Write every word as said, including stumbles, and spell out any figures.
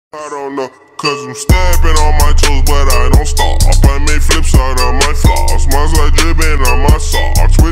I don't know, cause I'm stepping on my toes, but I don't stop. I make flips out of my floss, smiles like dripping on my socks.